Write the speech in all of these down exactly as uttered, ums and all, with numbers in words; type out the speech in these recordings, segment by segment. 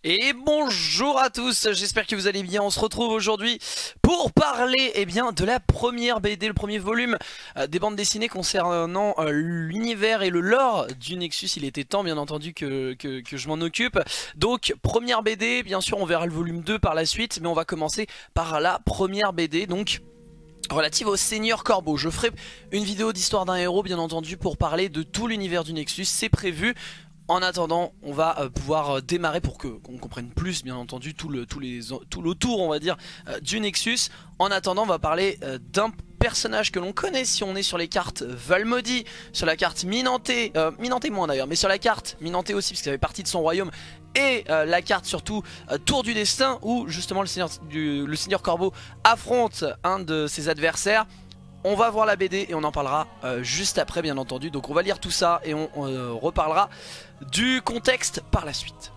Et bonjour à tous, j'espère que vous allez bien. On se retrouve aujourd'hui pour parler eh bien, de la première B D, le premier volume euh, des bandes dessinées concernant euh, l'univers et le lore du Nexus. Il était temps bien entendu que, que, que je m'en occupe. Donc première B D, bien sûr on verra le volume deux par la suite, mais on va commencer par la première B D, donc relative au Seigneur Corbeau. Je ferai une vidéo d'histoire d'un héros bien entendu pour parler de tout l'univers du Nexus, c'est prévu. En attendant, on va euh, pouvoir euh, démarrer pour que qu'on comprenne plus, bien entendu, tout le tout les tout l'autour, on va dire, euh, du Nexus. En attendant, on va parler euh, d'un personnage que l'on connaît si on est sur les cartes Valmody, sur la carte Minanté, euh, Minanté moins d'ailleurs, mais sur la carte Minanté aussi, parce que ça fait partie de son royaume, et euh, la carte surtout euh, Tour du Destin, où justement le Seigneur, du, le Seigneur Corbeau affronte un de ses adversaires. On va voir la B D et on en parlera euh, juste après bien entendu. Donc on va lire tout ça et on, on euh, reparlera du contexte par la suite.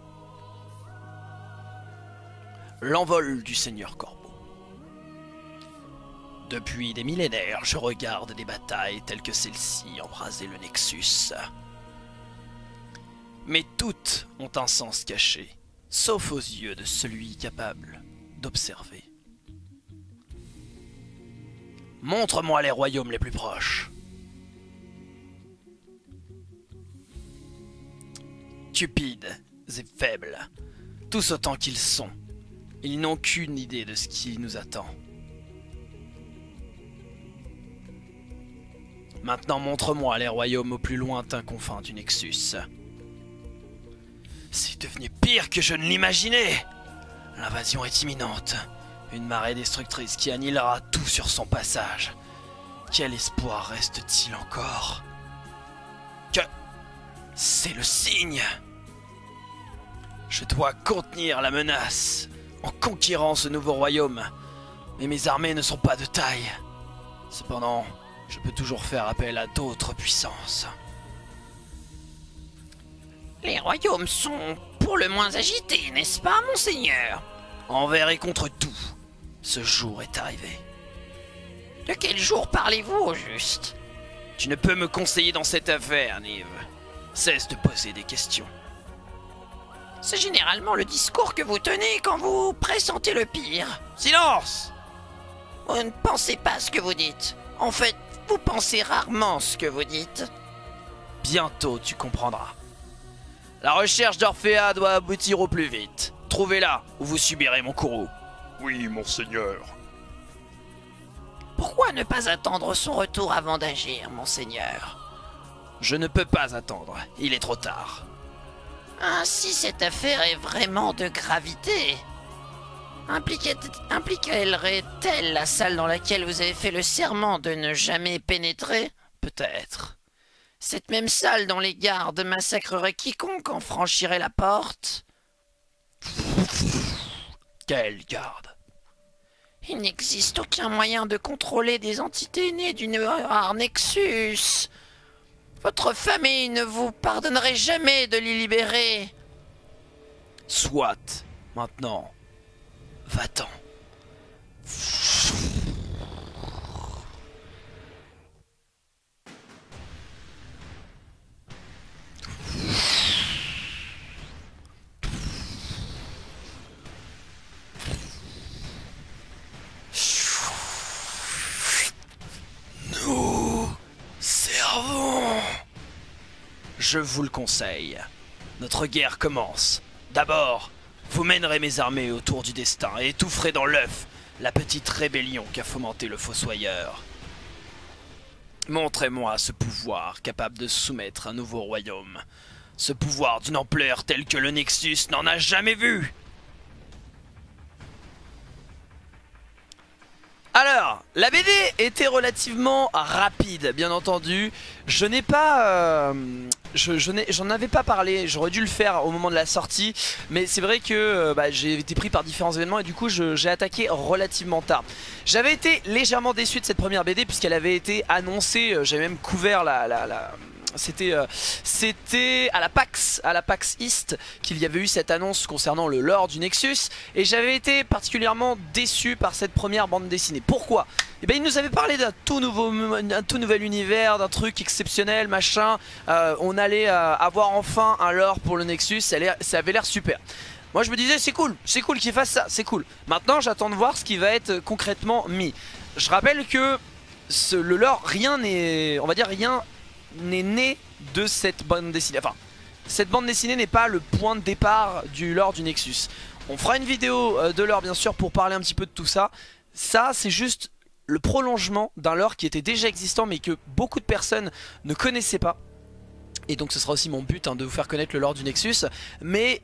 L'envol du Seigneur Corbeau. Depuis des millénaires, je regarde des batailles telles que celle-ci embraser le Nexus. Mais toutes ont un sens caché, sauf aux yeux de celui capable d'observer. Montre-moi les royaumes les plus proches. Cupides et faibles, tous autant qu'ils sont, ils n'ont qu'une idée de ce qui nous attend. Maintenant montre-moi les royaumes aux plus lointains confins du Nexus. C'est devenu pire que je ne l'imaginais. L'invasion est imminente. Une marée destructrice qui annihilera tout sur son passage. Quel espoir reste-t-il encore? Que... c'est le signe! Je dois contenir la menace en conquérant ce nouveau royaume. Mais mes armées ne sont pas de taille. Cependant, je peux toujours faire appel à d'autres puissances. Les royaumes sont pour le moins agités, n'est-ce pas, monseigneur? Envers et contre tout. Ce jour est arrivé. De quel jour parlez-vous au juste? Tu ne peux me conseiller dans cette affaire, Nive. Cesse de poser des questions. C'est généralement le discours que vous tenez quand vous pressentez le pire. Silence! Vous ne pensez pas ce que vous dites. En fait, vous pensez rarement ce que vous dites. Bientôt, tu comprendras. La recherche d'Orphea doit aboutir au plus vite. Trouvez-la, ou vous subirez mon courroux. Oui, monseigneur. Pourquoi ne pas attendre son retour avant d'agir, monseigneur? Je ne peux pas attendre, il est trop tard. Ainsi cette affaire est vraiment de gravité. Impliquerait-elle la salle dans laquelle vous avez fait le serment de ne jamais pénétrer? Peut-être. Cette même salle dont les gardes massacreraient quiconque en franchirait la porte? Quelle garde? Il n'existe aucun moyen de contrôler des entités nées d'une rare Nexus. Votre famille ne vous pardonnerait jamais de les libérer. Soit. Maintenant. Va-t'en. Je vous le conseille. Notre guerre commence. D'abord, vous mènerez mes armées autour du destin et étoufferez dans l'œuf la petite rébellion qu'a fomenté le Fossoyeur. Montrez-moi ce pouvoir capable de soumettre un nouveau royaume. Ce pouvoir d'une ampleur telle que le Nexus n'en a jamais vu. Alors, la B D était relativement rapide, bien entendu. Je n'ai pas... Euh, je, je j'en avais pas parlé, j'aurais dû le faire au moment de la sortie. Mais c'est vrai que euh, bah, j'ai été pris par différents événements et du coup j'ai attaqué relativement tard. J'avais été légèrement déçu de cette première B D puisqu'elle avait été annoncée, euh, j'avais même couvert la... la, la C'était euh, c'était à la PAX, à la PAX East qu'il y avait eu cette annonce concernant le lore du Nexus. Et j'avais été particulièrement déçu par cette première bande dessinée. Pourquoi? Et ben il nous avait parlé d'un tout nouveau, un tout nouvel univers, d'un truc exceptionnel, machin. Euh, on allait euh, avoir enfin un lore pour le Nexus, ça, ça avait l'air super. Moi je me disais c'est cool, c'est cool qu'il fasse ça, c'est cool. Maintenant j'attends de voir ce qui va être concrètement mis. Je rappelle que ce, le lore, rien n'est, on va dire rien n'est né de cette bande dessinée. Enfin, cette bande dessinée n'est pas le point de départ du lore du Nexus. On fera une vidéo de lore bien sûr pour parler un petit peu de tout ça. Ça c'est juste le prolongement d'un lore qui était déjà existant mais que beaucoup de personnes ne connaissaient pas. Et donc ce sera aussi mon but hein, de vous faire connaître le lore du Nexus. Mais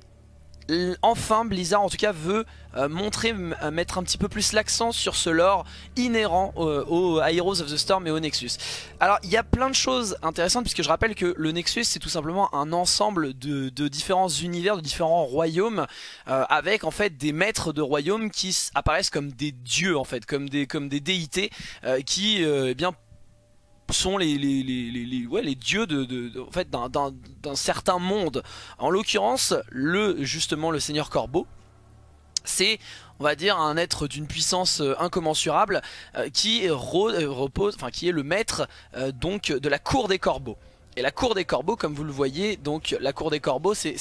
enfin Blizzard en tout cas veut euh, montrer, euh, mettre un petit peu plus l'accent sur ce lore inhérent euh, au Heroes of the Storm et au Nexus. Alors il y a plein de choses intéressantes puisque je rappelle que le Nexus c'est tout simplement un ensemble de, de différents univers, de différents royaumes euh, avec en fait des maîtres de royaumes qui apparaissent comme des dieux en fait, comme des, comme des déités euh, qui euh, eh bien sont les, les, les, les, les, ouais, les dieux de, de, de, en fait, d'un certain monde. En l'occurrence, le, justement le Seigneur Corbeau, c'est on va dire un être d'une puissance euh, incommensurable euh, qui, re, euh, repose, enfin, qui est le maître euh, donc, de la cour des corbeaux. Et la cour des corbeaux, comme vous le voyez, donc la cour des corbeaux, c'est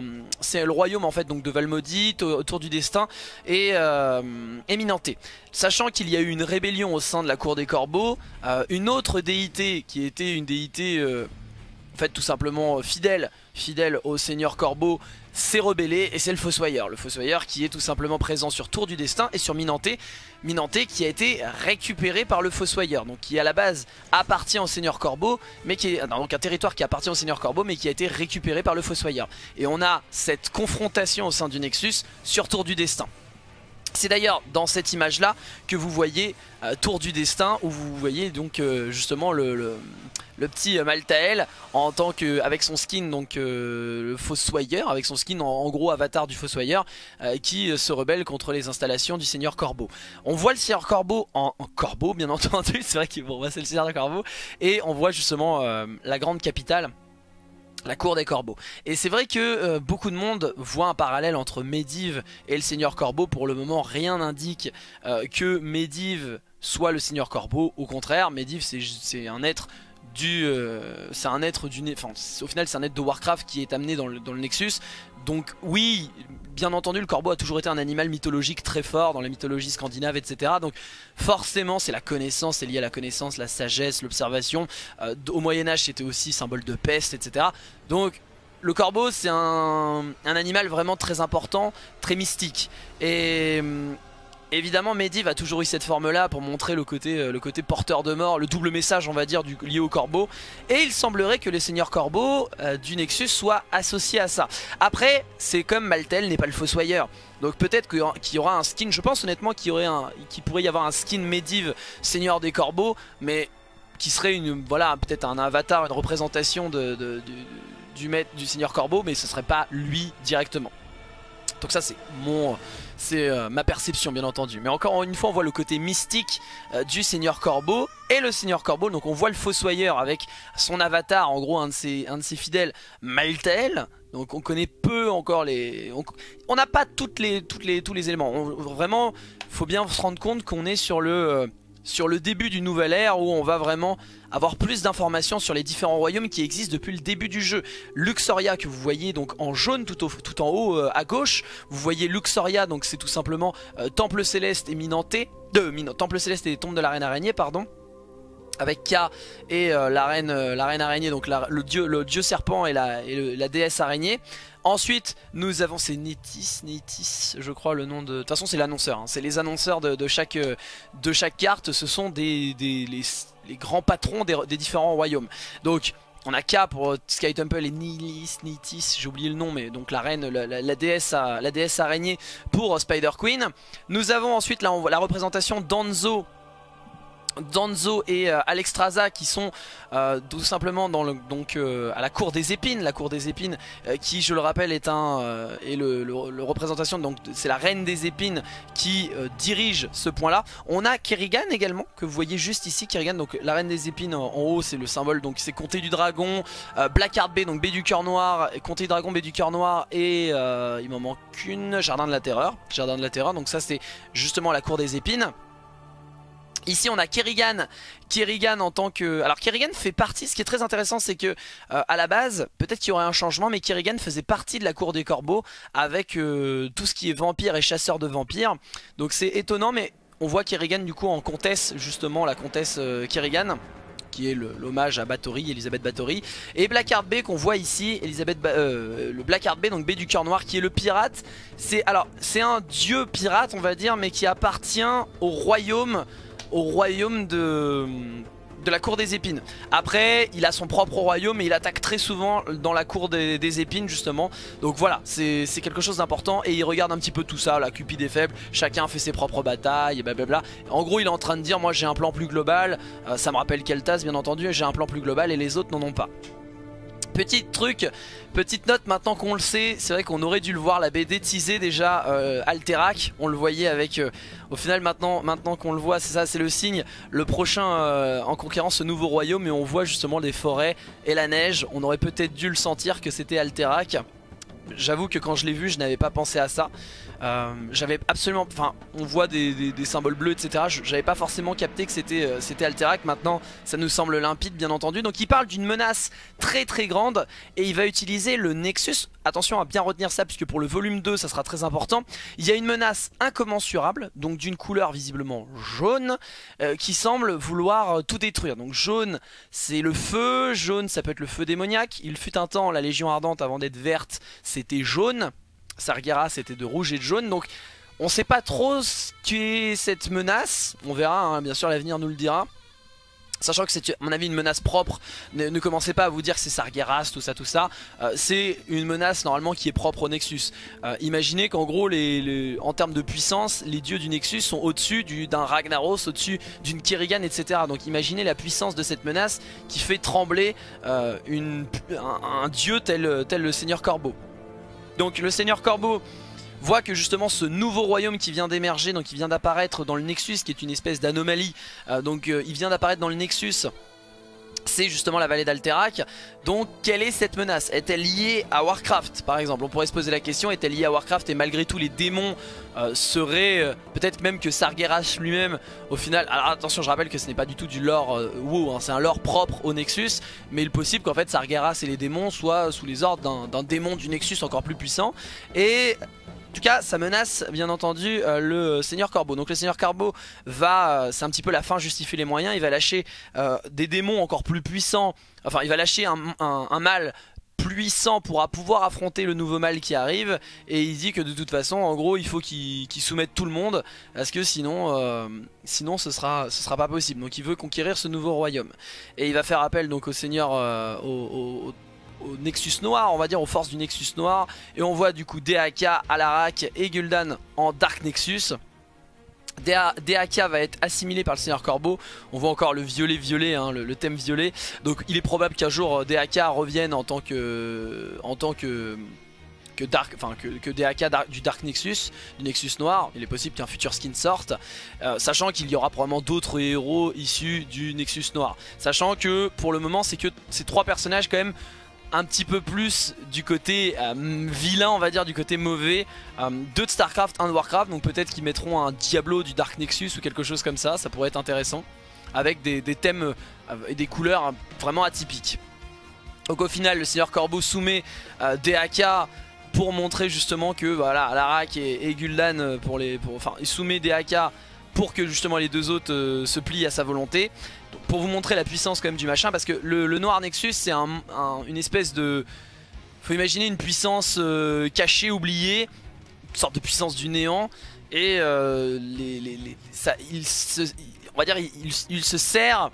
le royaume en fait donc de Valmaudit, autour du destin et euh, éminenté. Sachant qu'il y a eu une rébellion au sein de la cour des corbeaux, euh, une autre déité qui était une déité euh, en fait tout simplement fidèle, fidèle au Seigneur Corbeau, s'est rebellé et c'est le Fossoyeur. Le Fossoyeur qui est tout simplement présent sur Tour du Destin et sur Minanté. Minanté qui a été récupéré par le Fossoyeur, donc qui à la base appartient au Seigneur Corbeau, mais qui est non, donc un territoire qui appartient au Seigneur Corbeau, mais qui a été récupéré par le Fossoyeur. Et on a cette confrontation au sein du Nexus sur Tour du Destin. C'est d'ailleurs dans cette image là que vous voyez euh, Tour du Destin, où vous voyez donc euh, justement le, le, le petit Maltael en tant que, avec son skin donc euh, le Fossoyeur, avec son skin en, en gros avatar du Fossoyeur euh, qui euh, se rebelle contre les installations du Seigneur Corbeau. On voit le Seigneur Corbeau en, en corbeau bien entendu, c'est vrai qu'il bon, c'est le Seigneur Corbeau, et on voit justement euh, la grande capitale, la cour des corbeaux. Et c'est vrai que euh, beaucoup de monde voit un parallèle entre Medivh et le Seigneur Corbeau. Pour le moment rien n'indique euh, que Medivh soit le Seigneur Corbeau. Au contraire, Medivh c'est un être du euh, c'est un être du enfin au final c'est un être de Warcraft qui est amené dans le, dans le Nexus. Donc oui, bien entendu le corbeau a toujours été un animal mythologique très fort dans la mythologie scandinave, etc. Donc forcément c'est la connaissance, c'est lié à la connaissance, la sagesse, l'observation. euh, Au Moyen-Âge c'était aussi symbole de peste, etc. Donc le corbeau c'est un, un animal vraiment très important, très mystique. Et évidemment Medivh a toujours eu cette forme là pour montrer le côté, le côté porteur de mort, le double message on va dire du, lié au corbeau. Et il semblerait que les seigneurs corbeaux euh, du Nexus soient associés à ça. Après c'est comme Maltael n'est pas le Fossoyeur, donc peut-être qu'il y aura un skin, je pense honnêtement qu'il y aurait un, qu'il pourrait y avoir un skin Medivh Seigneur des Corbeaux, mais qui serait une, voilà, peut-être un avatar, une représentation de, de, de, du maître du Seigneur Corbeau, mais ce serait pas lui directement. Donc ça c'est mon, c'est euh, ma perception bien entendu. Mais encore une fois on voit le côté mystique euh, du Seigneur Corbeau et le Seigneur Corbeau. Donc on voit le Fossoyeur avec son avatar, en gros un de ses, un de ses fidèles, Maltael. Donc on connaît peu encore les, on n'a pas toutes les, toutes les, tous les éléments. On, vraiment faut bien se rendre compte qu'on est sur le... Euh, sur le début d'une nouvelle ère où on va vraiment avoir plus d'informations sur les différents royaumes qui existent depuis le début du jeu. Luxoria que vous voyez donc en jaune tout, au, tout en haut euh, à gauche, vous voyez Luxoria, donc c'est tout simplement euh, Temple Céleste et Minanté, de Min Temple Céleste et Tombe de la Reine Araignée pardon, avec K et euh, la, reine, euh, la reine araignée, donc la, le, dieu, le dieu serpent et, la, et le, la déesse araignée. Ensuite nous avons, c'est Nétis, Nétis je crois le nom de... De toute façon c'est l'annonceur, hein. C'est les annonceurs de, de, chaque, de chaque carte, ce sont des, des, les, les grands patrons des, des différents royaumes. Donc on a K pour Sky Temple et Nilis, Nétis, j'ai oublié le nom, mais donc la reine, la, la, la, déesse, la déesse araignée pour Spider Queen. Nous avons ensuite là, on voit la représentation d'Anzo, Danzo et euh, Alexstrasza qui sont euh, tout simplement dans le, donc, euh, à la cour des épines. La cour des épines euh, qui je le rappelle est, un, euh, est le, le, le représentation, donc c'est la reine des épines qui euh, dirige ce point là. On a Kerrigan également que vous voyez juste ici. Kerrigan, donc la reine des épines en, en haut c'est le symbole, donc c'est Comté du Dragon, euh, Blackheart Bay, donc baie du cœur noir, Comté du Dragon, baie du cœur noir et euh, il m'en manque une, Jardin de la Terreur. Jardin de la Terreur, donc ça c'est justement la cour des épines. Ici on a Kerrigan, Kerrigan en tant que... Alors Kerrigan fait partie, ce qui est très intéressant c'est que euh, à la base, peut-être qu'il y aurait un changement, mais Kerrigan faisait partie de la cour des corbeaux avec euh, tout ce qui est vampire et chasseur de vampires. Donc c'est étonnant, mais on voit Kerrigan du coup en comtesse, justement la comtesse euh, Kerrigan, qui est l'hommage à Bathory, Elisabeth Bathory. Et Blackheart Bay qu'on voit ici, Elisabeth ba euh, le Blackheart Bay, donc Baie du Cœur Noir, qui est le pirate. C'est alors c'est un dieu pirate on va dire, mais qui appartient au royaume au royaume de, de la cour des épines. Après il a son propre royaume et il attaque très souvent dans la cour des, des épines justement. Donc voilà, c'est quelque chose d'important. Et il regarde un petit peu tout ça, la Cupide est faible, chacun fait ses propres batailles et blablabla. En gros il est en train de dire moi j'ai un plan plus global, euh, ça me rappelle Kel'Thas bien entendu, j'ai un plan plus global et les autres n'en ont pas. Petit truc, petite note maintenant qu'on le sait, c'est vrai qu'on aurait dû le voir, la B D teasait déjà euh, Alterac, on le voyait avec, euh, au final maintenant, maintenant qu'on le voit, c'est ça, c'est le signe, le prochain euh, en conquérant ce nouveau royaume, et on voit justement les forêts et la neige, on aurait peut-être dû le sentir que c'était Alterac. J'avoue que quand je l'ai vu je n'avais pas pensé à ça, euh, j'avais absolument, enfin on voit des, des, des symboles bleus etc, j'avais pas forcément capté que c'était euh, c'était Alterac. Maintenant ça nous semble limpide bien entendu. Donc il parle d'une menace très très grande et il va utiliser le Nexus. Attention à bien retenir ça puisque pour le volume deux ça sera très important. Il y a une menace incommensurable, donc d'une couleur visiblement jaune, euh, qui semble vouloir euh, tout détruire. Donc jaune c'est le feu, jaune ça peut être le feu démoniaque. Il fut un temps la Légion Ardente avant d'être verte c'était jaune, Sargeras c'était de rouge et de jaune. Donc on sait pas trop ce qu'est cette menace, on verra hein, bien sûr l'avenir nous le dira. Sachant que c'est à mon avis une menace propre, ne, ne commencez pas à vous dire que c'est Sargeras, tout ça, tout ça. Euh, c'est une menace normalement qui est propre au Nexus. Euh, imaginez qu'en gros, les, les, en termes de puissance, les dieux du Nexus sont au-dessus d'un Ragnaros, au-dessus d'une Kerrigan, et cetera. Donc imaginez la puissance de cette menace qui fait trembler euh, une, un, un dieu tel, tel le Seigneur Corbeau. Donc le Seigneur Corbeau voit que justement ce nouveau royaume qui vient d'émerger, donc il vient d'apparaître dans le Nexus, qui est une espèce d'anomalie, euh, donc euh, il vient d'apparaître dans le Nexus, c'est justement la vallée d'Alterac. Donc quelle est cette menace? Est-elle liée à Warcraft par exemple? On pourrait se poser la question, est-elle liée à Warcraft? Et malgré tout les démons euh, seraient, euh, peut-être même que Sargeras lui-même au final, alors attention je rappelle que ce n'est pas du tout du lore euh, WoW, hein, c'est un lore propre au Nexus. Mais il est possible qu'en fait Sargeras et les démons soient sous les ordres d'un démon du Nexus encore plus puissant. Et en tout cas ça menace bien entendu euh, le Seigneur Corbeau. Donc le Seigneur Corbeau va, euh, c'est un petit peu la fin justifie les moyens. Il va lâcher euh, des démons encore plus puissants. Enfin il va lâcher un, un, un mal puissant pour pouvoir affronter le nouveau mal qui arrive. Et il dit que de toute façon en gros il faut qu'il qu'il soumette tout le monde, parce que sinon euh, sinon ce sera, ce sera pas possible. Donc il veut conquérir ce nouveau royaume. Et il va faire appel donc au Seigneur euh, au, au, au Nexus Noir, on va dire aux forces du Nexus Noir. Et on voit du coup D A K, Alarak et Gul'dan en Dark Nexus. D A K va être assimilé par le Seigneur Corbeau. On voit encore le violet violet, hein, le, le thème violet. Donc il est probable qu'un jour D A K revienne en tant que en tant que que Dark, enfin que, que D A K Dark, du Dark Nexus, du Nexus Noir. Il est possible qu'un futur skin sorte, euh, sachant qu'il y aura probablement d'autres héros issus du Nexus Noir. Sachant que pour le moment c'est que ces trois personnages quand même un petit peu plus du côté euh, vilain, on va dire, du côté mauvais, euh, deux de Starcraft, un de Warcraft. Donc peut-être qu'ils mettront un Diablo du Dark Nexus ou quelque chose comme ça, ça pourrait être intéressant, avec des, des thèmes euh, et des couleurs vraiment atypiques. Donc au final le Seigneur Corbeau soumet euh, D A K pour montrer justement que voilà, Alarak et, et Gul'dan, pour les, pour, enfin il soumet D A K pour que justement les deux autres euh, se plient à sa volonté. Donc, pour vous montrer la puissance quand même du machin, parce que le, le Noir Nexus c'est un, un, une espèce de... Faut imaginer une puissance euh, cachée, oubliée, une sorte de puissance du néant. Et euh, les, les, les, ça, il se, on va dire il, il, il se sert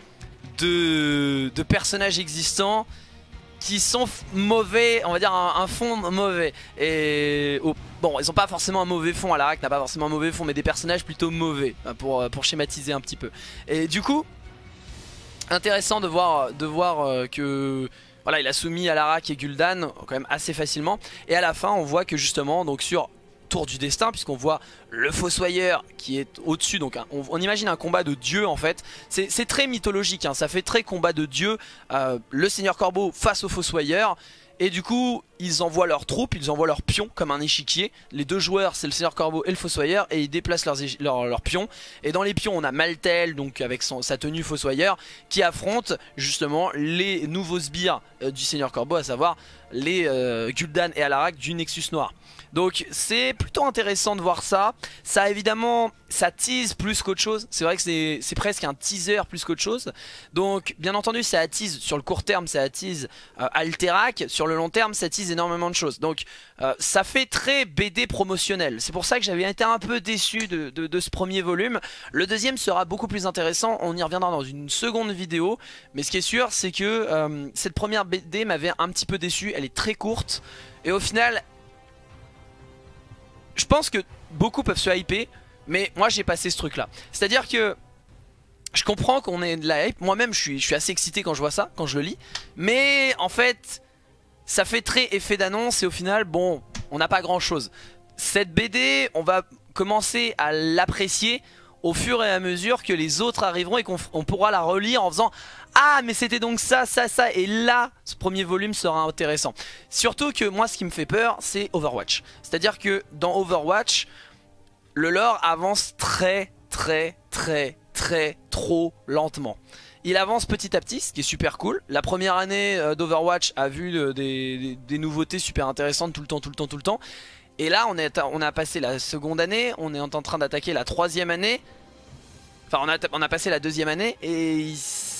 de, de personnages existants qui sont mauvais, on va dire un, un fond mauvais. Et oh, bon, ils ont pas forcément un mauvais fond, Alarak n'a pas forcément un mauvais fond, mais des personnages plutôt mauvais, pour, pour schématiser un petit peu. Et du coup, intéressant de voir, de voir que voilà, il a soumis Alarak et Gul'dan quand même assez facilement. Et à la fin, on voit que justement, donc sur Tour du Destin, puisqu'on voit le Fossoyeur qui est au-dessus, donc on, on imagine un combat de dieu en fait. C'est très mythologique, hein, ça fait très combat de dieu, euh, le Seigneur Corbeau face au Fossoyeur. Et du coup ils envoient leurs troupes, ils envoient leurs pions comme un échiquier. Les deux joueurs c'est le Seigneur Corbeau et le Fossoyeur, et ils déplacent leurs, leurs, leurs pions. Et dans les pions on a Maltel, donc avec son, sa tenue Fossoyeur, qui affronte justement les nouveaux sbires euh, du Seigneur Corbeau, à savoir les euh, Gul'dan et Alarak du Nexus Noir. Donc c'est plutôt intéressant de voir ça. Ça évidemment, ça tease plus qu'autre chose. C'est vrai que c'est presque un teaser plus qu'autre chose. Donc bien entendu ça attise, sur le court terme ça attise euh, Alterac. Sur le long terme ça attise énormément de choses. Donc euh, ça fait très B D promotionnel. C'est pour ça que j'avais été un peu déçu de, de, de ce premier volume. Le deuxième sera beaucoup plus intéressant. On y reviendra dans une seconde vidéo. Mais ce qui est sûr c'est que euh, cette première B D m'avait un petit peu déçu. Elle est très courte. Et au final... je pense que beaucoup peuvent se hyper, mais moi j'ai passé ce truc là. C'est à dire que je comprends qu'on ait de la hype. Moi même je suis, je suis assez excité quand je vois ça, quand je le lis. Mais en fait ça fait très effet d'annonce. Et au final bon, on n'a pas grand chose. Cette B D on va commencer à l'apprécier au fur et à mesure que les autres arriveront, et qu'on pourra la relire en faisant ah mais c'était donc ça, ça, ça. Et là ce premier volume sera intéressant. Surtout que moi ce qui me fait peur c'est Overwatch. C'est à dire que dans Overwatch le lore avance très très très très trop lentement. Il avance petit à petit, ce qui est super cool. La première année d'Overwatch a vu des, des, des nouveautés super intéressantes tout le temps, tout le temps, tout le temps. Et là on, est, on a passé la seconde année, on est en train d'attaquer la troisième année. Enfin on a, on a passé la deuxième année et il,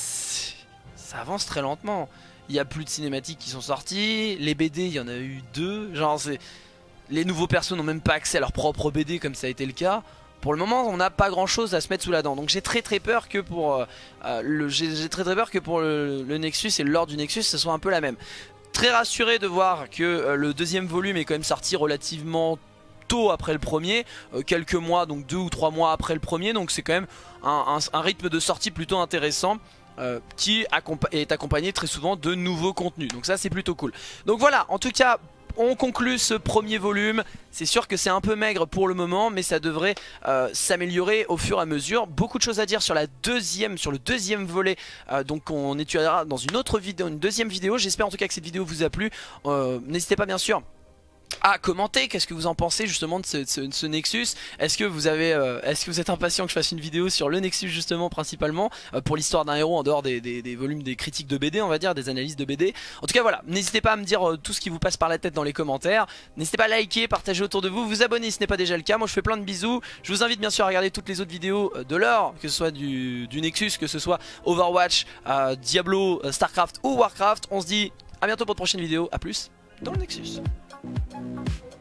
ça avance très lentement. Il n'y a plus de cinématiques qui sont sorties. Les B D il y en a eu deux. Genre c'est... les nouveaux persos n'ont même pas accès à leur propre B D comme ça a été le cas. Pour le moment on n'a pas grand chose à se mettre sous la dent. Donc j'ai très très peur que pour euh, le, j'ai très très peur que pour le, le Nexus et le lore du Nexus ce soit un peu la même. Très rassuré de voir que euh, le deuxième volume est quand même sorti relativement tôt après le premier, euh, quelques mois, donc deux ou trois mois après le premier, donc c'est quand même un, un, un rythme de sortie plutôt intéressant. Euh, qui est accompagné très souvent de nouveaux contenus, donc ça c'est plutôt cool. Donc voilà, en tout cas on conclut ce premier volume. C'est sûr que c'est un peu maigre pour le moment, mais ça devrait euh, s'améliorer au fur et à mesure. Beaucoup de choses à dire sur la deuxième, sur le deuxième volet, euh, donc on étudiera dans une autre vidéo, une deuxième vidéo. J'espère en tout cas que cette vidéo vous a plu. euh, N'hésitez pas bien sûr à commenter, qu'est-ce que vous en pensez justement de ce, ce, de ce Nexus. Est-ce que vous avez, euh, est-ce que vous êtes impatient que je fasse une vidéo sur le Nexus justement principalement, euh, pour l'histoire d'un héros en dehors des, des, des volumes des critiques de B D, on va dire, des analyses de B D. En tout cas voilà, n'hésitez pas à me dire euh, tout ce qui vous passe par la tête dans les commentaires. N'hésitez pas à liker, partager autour de vous, vous abonner si ce n'est pas déjà le cas. Moi je fais plein de bisous. Je vous invite bien sûr à regarder toutes les autres vidéos de lore, que ce soit du, du Nexus, que ce soit Overwatch, euh, Diablo, euh, Starcraft ou Warcraft. On se dit à bientôt pour de prochaines vidéos, à plus dans le Nexus.